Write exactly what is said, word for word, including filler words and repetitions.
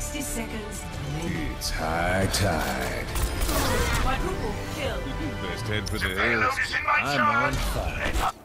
sixty seconds remaining. It's high tide. Quadruple kill. Best head for the hills. I'm on fire.